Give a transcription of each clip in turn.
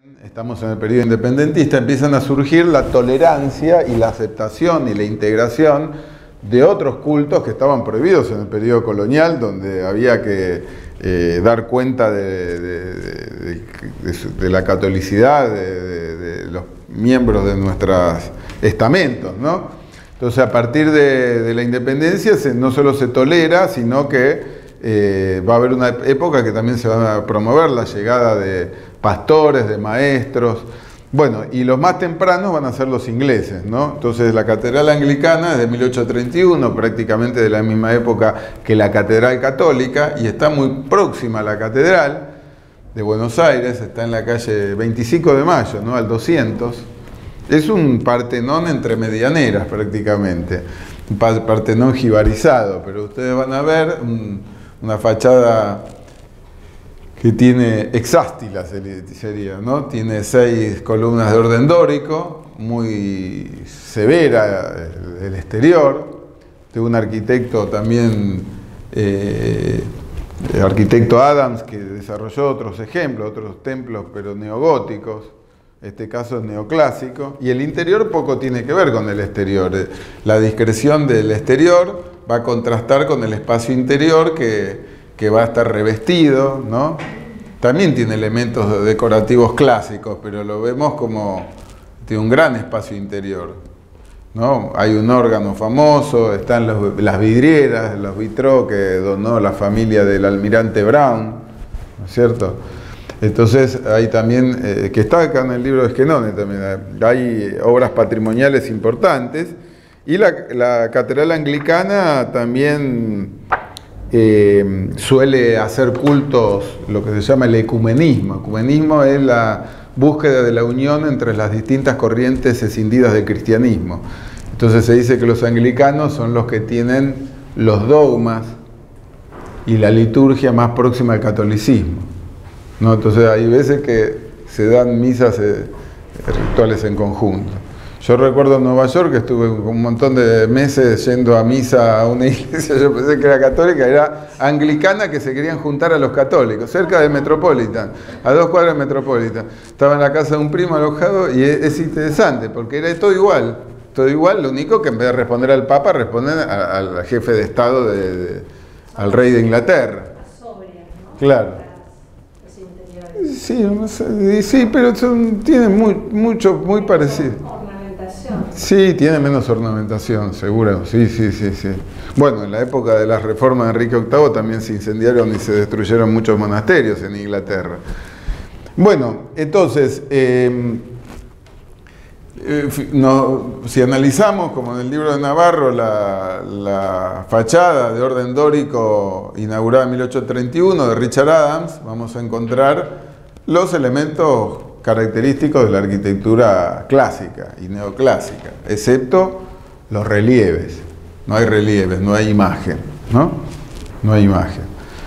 Estamos en el periodo independentista, empiezan a surgir la tolerancia y la aceptación y la integración de otros cultos que estaban prohibidos en el periodo colonial, donde había que dar cuenta de la catolicidad de los miembros de nuestros estamentos, ¿no? Entonces, a partir de la independencia no solo se tolera, sino que va a haber una época que también se va a promover la llegada de pastores, de maestros. Bueno, y los más tempranos van a ser los ingleses, ¿no? Entonces la catedral anglicana es de 1831, prácticamente de la misma época que la catedral católica, y está muy próxima a la catedral de Buenos Aires, está en la calle 25 de Mayo, ¿no? Al 200. Es un Partenón entre medianeras prácticamente, un Partenón jibarizado, pero ustedes van a ver una fachada que tiene hexástila, sería, ¿no? Tiene 6 columnas de orden dórico, muy severa el exterior, de un arquitecto también, el arquitecto Adams, que desarrolló otros ejemplos, otros templos, pero neogóticos, este caso es neoclásico, y el interior poco tiene que ver con el exterior. La discreción del exterior va a contrastar con el espacio interior que va a estar revestido, ¿no? También tiene elementos decorativos clásicos, pero lo vemos como tiene un gran espacio interior, ¿no? Hay un órgano famoso, están las vidrieras, los vitrós que donó la familia del almirante Brown, ¿no es cierto? Entonces hay también, que está acá en el libro de Esquenone también, hay obras patrimoniales importantes, y la catedral anglicana también suele hacer cultos, lo que se llama el ecumenismo. Ecumenismo es la búsqueda de la unión entre las distintas corrientes escindidas del cristianismo. Entonces se dice que los anglicanos son los que tienen los dogmas y la liturgia más próxima al catolicismo, ¿no? Entonces hay veces que se dan misas rituales en conjunto. Yo recuerdo en Nueva York que estuve un montón de meses yendo a misa a una iglesia, yo pensé que era católica, era anglicana, que se querían juntar a los católicos, cerca del Metropolitan, a 2 cuadras del Metropolitan. Estaba en la casa de un primo alojado y es interesante, porque era todo igual, lo único que en vez de responder al Papa, responden al jefe de Estado, al rey de Inglaterra. Claro. Sí, pero tienen muy parecido. Sí, tiene menos ornamentación, seguro. Sí. Bueno, en la época de las reformas de Enrique VIII también se incendiaron y se destruyeron muchos monasterios en Inglaterra. Bueno, entonces, si analizamos, como en el libro de Navarro, la fachada de orden dórico inaugurada en 1831 de Richard Adams, vamos a encontrar los elementos característicos de la arquitectura clásica y neoclásica, excepto los relieves. No hay relieves, no hay imagen, ¿no? No hay imagen.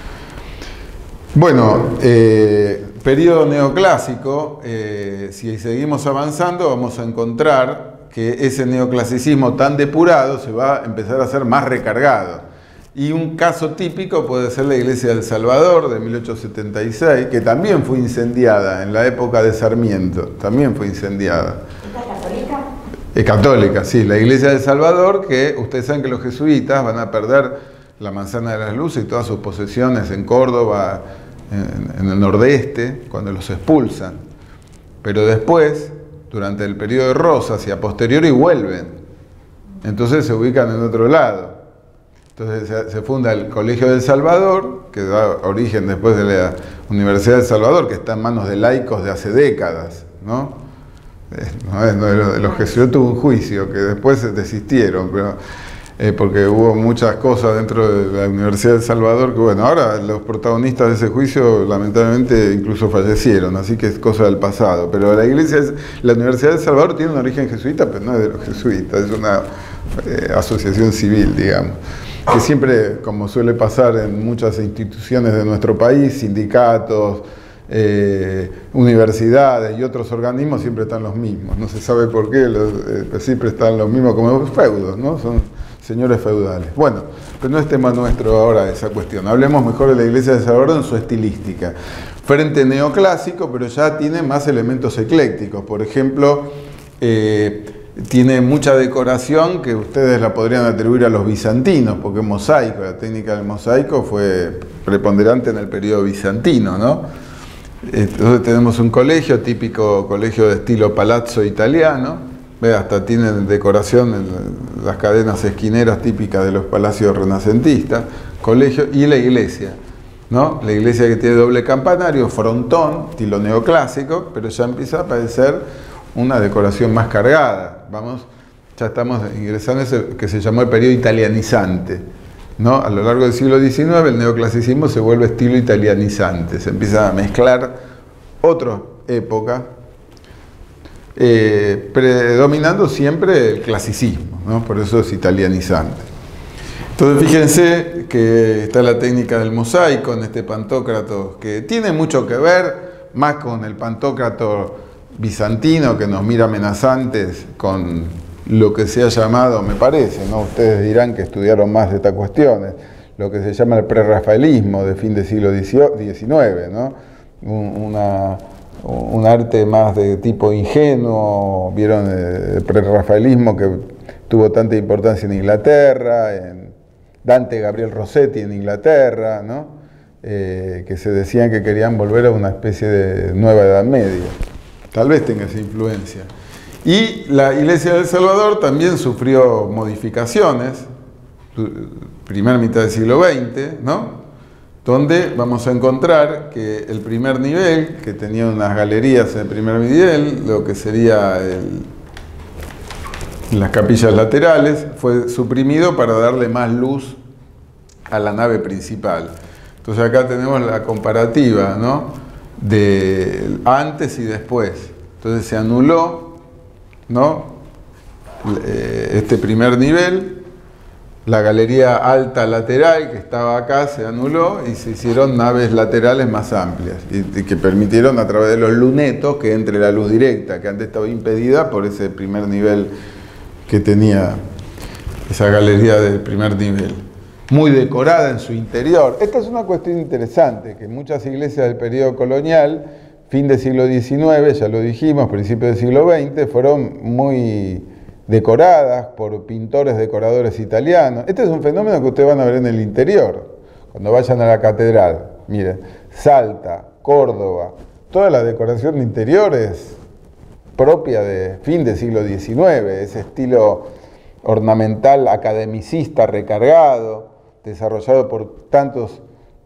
Bueno, periodo neoclásico, si seguimos avanzando, vamos a encontrar que ese neoclasicismo tan depurado se va a empezar a ser más recargado. Y un caso típico puede ser la iglesia del Salvador de 1876, que también fue incendiada en la época de Sarmiento, también fue incendiada. ¿Es católica? Es católica, sí, la iglesia del Salvador, que ustedes saben que los jesuitas van a perder la Manzana de las Luces y todas sus posesiones en Córdoba, en el nordeste, cuando los expulsan. Pero después, durante el periodo de Rosas y a posteriori vuelven, entonces se ubican en otro lado. Entonces se funda el Colegio del Salvador, que da origen después de la Universidad del Salvador, que está en manos de laicos de hace décadas, ¿no? Los jesuitas tuvo un juicio que después desistieron, pero, porque hubo muchas cosas dentro de la Universidad del Salvador que, bueno, ahora los protagonistas de ese juicio lamentablemente incluso fallecieron, así que es cosa del pasado. Pero la Universidad del Salvador tiene un origen jesuita, pero no es de los jesuitas, es una asociación civil, digamos, que siempre, como suele pasar en muchas instituciones de nuestro país, sindicatos, universidades y otros organismos, siempre están los mismos. No se sabe por qué, siempre están los mismos como feudos, ¿no? señores feudales. Bueno, pero no es tema nuestro ahora esa cuestión. Hablemos mejor de la iglesia de Salvador en su estilística. Frente neoclásico, pero ya tiene más elementos eclécticos. Por ejemplo, tiene mucha decoración que ustedes la podrían atribuir a los bizantinos, porque es mosaico, la técnica del mosaico fue preponderante en el periodo bizantino, ¿no? Entonces tenemos un colegio, típico colegio de estilo palazzo italiano, hasta tienen decoración en las cadenas esquineras típicas de los palacios renacentistas, colegio y la iglesia, ¿no? La iglesia que tiene doble campanario, frontón, estilo neoclásico, pero ya empieza a aparecer una decoración más cargada. Vamos, ya estamos ingresando en ese que se llamó el periodo italianizante, ¿no? A lo largo del siglo XIX el neoclasicismo se vuelve estilo italianizante, se empieza a mezclar otras épocas, predominando siempre el clasicismo, ¿no? Por eso es italianizante. Entonces fíjense que está la técnica del mosaico en este Pantocrator, que tiene mucho que ver más con el Pantocrator bizantino, que nos mira amenazantes, con lo que se ha llamado, me parece, ¿no? Ustedes dirán que estudiaron más de estas cuestiones, lo que se llama el prerrafaelismo de fin del siglo XIX, ¿no? Un arte más de tipo ingenuo. Vieron el prerrafaelismo que tuvo tanta importancia en Inglaterra, en Dante Gabriel Rossetti en Inglaterra, ¿no? Que se decían que querían volver a una especie de nueva Edad Media. Tal vez tenga esa influencia. Y la iglesia de El Salvador también sufrió modificaciones, primera mitad del siglo XX, ¿no? Donde vamos a encontrar que el primer nivel, que tenía unas galerías en el primer nivel, lo que sería las capillas laterales, fue suprimido para darle más luz a la nave principal. Entonces acá tenemos la comparativa, ¿no? De antes y después. Entonces se anuló, ¿no? Este primer nivel. La galería alta lateral que estaba acá se anuló y se hicieron naves laterales más amplias y que permitieron a través de los lunetos que entre la luz directa, que antes estaba impedida por ese primer nivel que tenía esa galería del primer nivel. Muy decorada en su interior. Esta es una cuestión interesante, que muchas iglesias del periodo colonial, fin del siglo XIX, ya lo dijimos, principio del siglo XX, fueron muy decoradas por pintores decoradores italianos. Este es un fenómeno que ustedes van a ver en el interior, cuando vayan a la catedral. Miren, Salta, Córdoba, toda la decoración de interiores propia de fin del siglo XIX, ese estilo ornamental academicista recargado, desarrollado por tantos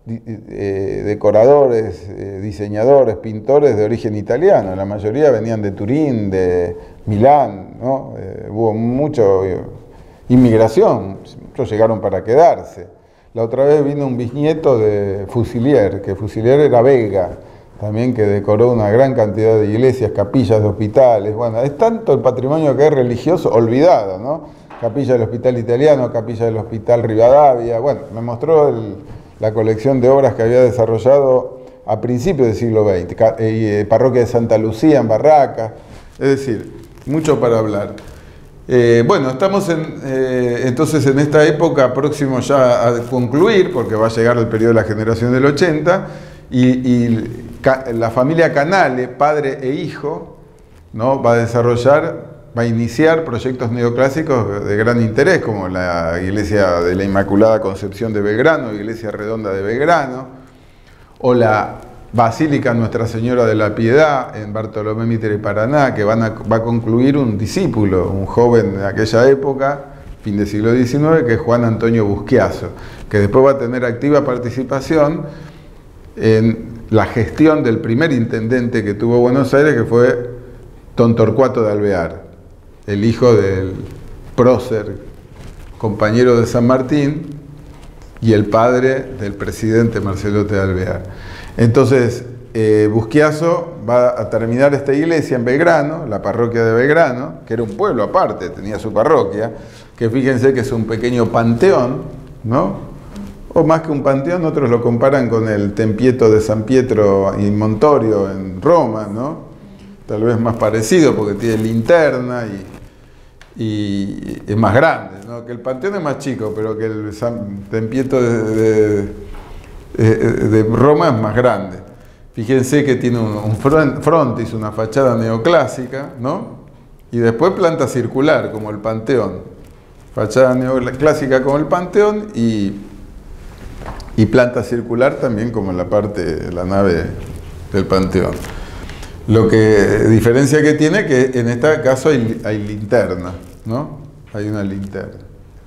decoradores, diseñadores, pintores de origen italiano. La mayoría venían de Turín, de Milán, ¿no? Hubo mucha inmigración, muchos llegaron para quedarse. La otra vez vino un bisnieto de Fusilier, que Fusilier era belga, también, que decoró una gran cantidad de iglesias, capillas de hospitales. Bueno, es tanto el patrimonio que es religioso olvidado, ¿no? Capilla del Hospital Italiano, capilla del Hospital Rivadavia. Bueno, me mostró la colección de obras que había desarrollado a principios del siglo XX, parroquia de Santa Lucía en Barracas, es decir, mucho para hablar. Bueno, estamos entonces en esta época próximo ya a concluir, porque va a llegar el periodo de la generación del 80, y la familia Canale, padre e hijo, ¿no? va a iniciar proyectos neoclásicos de gran interés, como la iglesia de la Inmaculada Concepción de Belgrano, iglesia redonda de Belgrano, o la Basílica Nuestra Señora de la Piedad en Bartolomé Mitre, Paraná, que va a concluir un discípulo, un joven de aquella época, fin del siglo XIX, que es Juan Antonio Busquiazo, que después va a tener activa participación en la gestión del primer intendente que tuvo Buenos Aires, que fue Don Torcuato de Alvear, el hijo del prócer, compañero de San Martín, y el padre del presidente Marcelote de Alvear. Entonces, Busquiazo va a terminar esta iglesia en Belgrano, la parroquia de Belgrano, que era un pueblo aparte, tenía su parroquia, que fíjense que es un pequeño panteón, ¿no? O más que un panteón, otros lo comparan con el Tempieto de San Pietro y Montorio en Roma, ¿no? Tal vez más parecido porque tiene linterna y es más grande, ¿no? Que el Panteón es más chico, pero que el San Tempieto de Roma es más grande. Fíjense que tiene un frontis, una fachada neoclásica, ¿no? Y después planta circular, como el Panteón. Fachada neoclásica como el Panteón y planta circular también como en la parte de la nave del Panteón. Lo que diferencia que tiene que en este caso hay linterna, ¿no? Hay una linterna.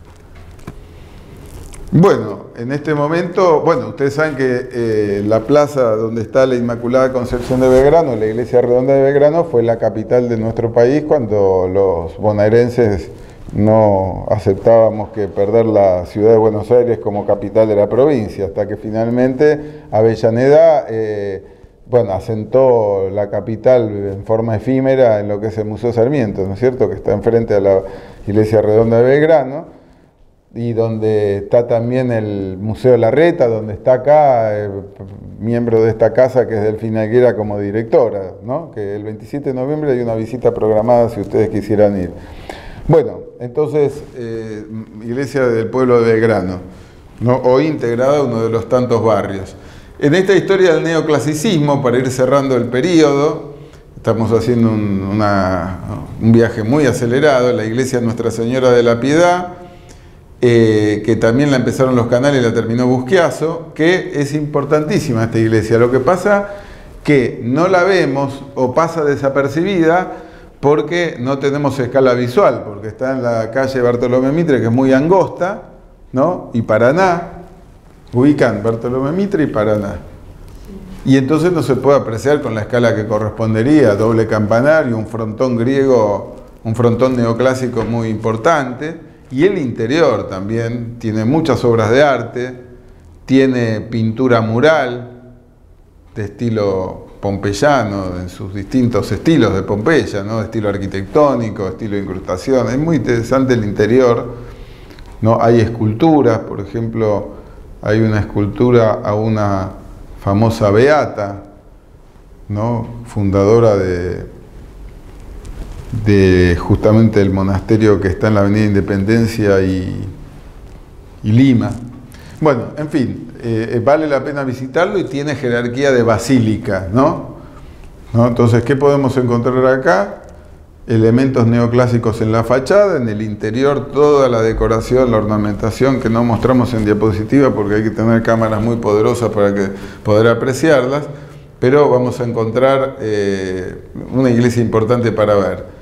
Bueno, en este momento, bueno, ustedes saben que la plaza donde está la Inmaculada Concepción de Belgrano, la iglesia redonda de Belgrano, fue la capital de nuestro país cuando los bonaerenses no aceptábamos que perder la ciudad de Buenos Aires como capital de la provincia, hasta que finalmente Avellaneda bueno, asentó la capital en forma efímera en lo que es el Museo Sarmiento, ¿no es cierto?, que está enfrente a la iglesia redonda de Belgrano, y donde está también el Museo Larreta, donde está acá, miembro de esta casa, que es Delfina Helguera como directora, ¿no? Que el 27 de noviembre hay una visita programada si ustedes quisieran ir. Bueno, entonces, Iglesia del Pueblo de Belgrano, ¿no? Hoy integrada a uno de los tantos barrios. En esta historia del neoclasicismo, para ir cerrando el periodo, estamos haciendo un viaje muy acelerado, la iglesia Nuestra Señora de la Piedad, que también la empezaron los Canales y la terminó Busquiazo, que es importantísima esta iglesia. Lo que pasa que no la vemos o pasa desapercibida porque no tenemos escala visual, porque está en la calle Bartolomé Mitre, que es muy angosta, ¿no? Y Paraná, ubican Bartolomé Mitre y Paraná. Y entonces no se puede apreciar con la escala que correspondería, doble campanario, un frontón griego, un frontón neoclásico muy importante. Y el interior también tiene muchas obras de arte, tiene pintura mural de estilo pompeyano, en sus distintos estilos de Pompeya, ¿no? Estilo arquitectónico, estilo de incrustación. Es muy interesante el interior, ¿no? Hay esculturas, por ejemplo, hay una escultura a una famosa beata, ¿no? Fundadora de justamente el monasterio que está en la Avenida Independencia y Lima. Bueno, en fin, vale la pena visitarlo y tiene jerarquía de basílica, ¿no? Entonces, ¿qué podemos encontrar acá? Elementos neoclásicos en la fachada, en el interior toda la decoración, la ornamentación que no mostramos en diapositiva porque hay que tener cámaras muy poderosas para poder apreciarlas, pero vamos a encontrar una iglesia importante para ver.